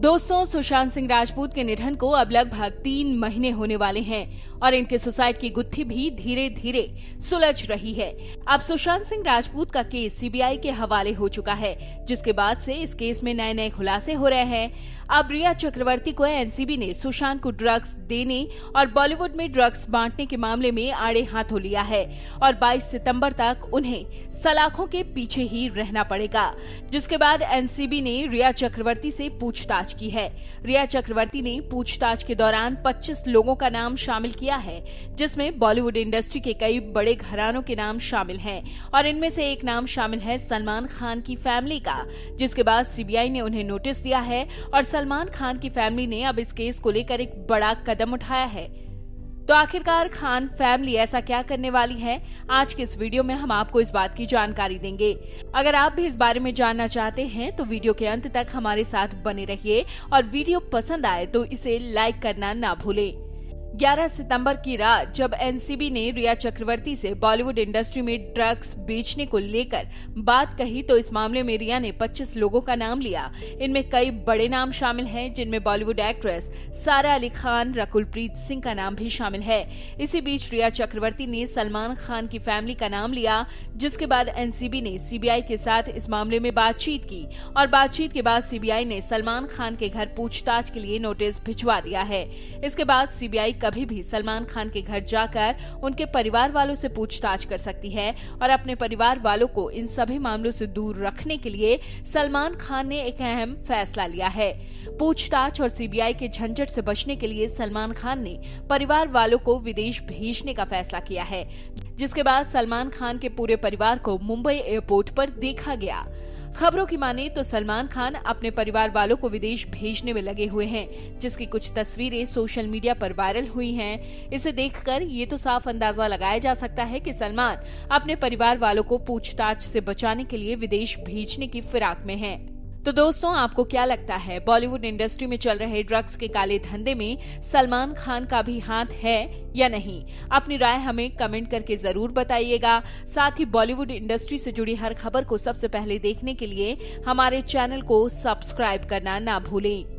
दोस्तों, सुशांत सिंह राजपूत के निधन को अब लगभग 3 महीने होने वाले हैं और इनके सुसाइड की गुत्थी भी धीरे धीरे सुलझ रही है। अब सुशांत सिंह राजपूत का केस सीबीआई के हवाले हो चुका है, जिसके बाद से इस केस में नए नए खुलासे हो रहे हैं। अब रिया चक्रवर्ती को एनसीबी ने सुशांत को ड्रग्स देने और बॉलीवुड में ड्रग्स बांटने के मामले में आड़े हाथों लिया है और 22 सितंबर तक उन्हें सलाखों के पीछे ही रहना पड़ेगा, जिसके बाद एनसीबी ने रिया चक्रवर्ती से पूछताछ की है। रिया चक्रवर्ती ने पूछताछ के दौरान 25 लोगों का नाम शामिल किया है, जिसमें बॉलीवुड इंडस्ट्री के कई बड़े घरानों के नाम शामिल हैं और इनमें से एक नाम शामिल है सलमान खान की फैमिली का, जिसके बाद सीबीआई ने उन्हें नोटिस दिया है और सलमान खान की फैमिली ने अब इस केस को लेकर एक बड़ा कदम उठाया है। तो आखिरकार खान फैमिली ऐसा क्या करने वाली है? आज के इस वीडियो में हम आपको इस बात की जानकारी देंगे। अगर आप भी इस बारे में जानना चाहते हैं तो वीडियो के अंत तक हमारे साथ बने रहिए और वीडियो पसंद आए तो इसे लाइक करना ना भूलें। 11 सितंबर की रात जब एनसीबी ने रिया चक्रवर्ती से बॉलीवुड इंडस्ट्री में ड्रग्स बेचने को लेकर बात कही तो इस मामले में रिया ने 25 लोगों का नाम लिया। इनमें कई बड़े नाम शामिल हैं, जिनमें बॉलीवुड एक्ट्रेस सारा अली खान, रकुलप्रीत सिंह का नाम भी शामिल है। इसी बीच रिया चक्रवर्ती ने सलमान खान की फैमिली का नाम लिया, जिसके बाद एनसीबी ने सीबीआई के साथ इस मामले में बातचीत की और बातचीत के बाद सीबीआई ने सलमान खान के घर पूछताछ के लिए नोटिस भिजवा दिया है। इसके बाद सीबीआई कभी भी सलमान खान के घर जाकर उनके परिवार वालों से पूछताछ कर सकती है और अपने परिवार वालों को इन सभी मामलों से दूर रखने के लिए सलमान खान ने एक अहम फैसला लिया है। पूछताछ और सीबीआई के झंझट से बचने के लिए सलमान खान ने परिवार वालों को विदेश भेजने का फैसला किया है, जिसके बाद सलमान खान के पूरे परिवार को मुंबई एयरपोर्ट पर देखा गया। खबरों की माने तो सलमान खान अपने परिवार वालों को विदेश भेजने में लगे हुए हैं, जिसकी कुछ तस्वीरें सोशल मीडिया पर वायरल हुई हैं। इसे देखकर ये तो साफ अंदाजा लगाया जा सकता है कि सलमान अपने परिवार वालों को पूछताछ से बचाने के लिए विदेश भेजने की फिराक में हैं। तो दोस्तों, आपको क्या लगता है, बॉलीवुड इंडस्ट्री में चल रहे ड्रग्स के काले धंधे में सलमान खान का भी हाथ है या नहीं? अपनी राय हमें कमेंट करके जरूर बताइएगा। साथ ही बॉलीवुड इंडस्ट्री से जुड़ी हर खबर को सबसे पहले देखने के लिए हमारे चैनल को सब्सक्राइब करना ना भूलें।